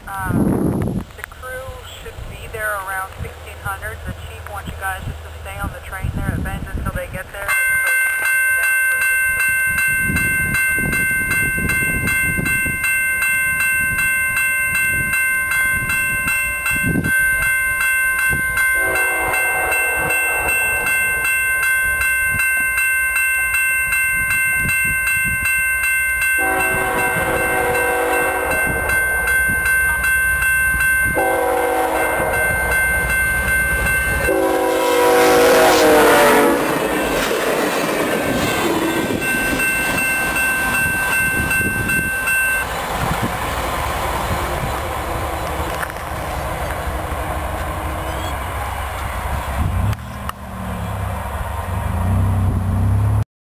The crew should be there around 1600. The chief wants you guys just to stay on the train there at Bend until they get there.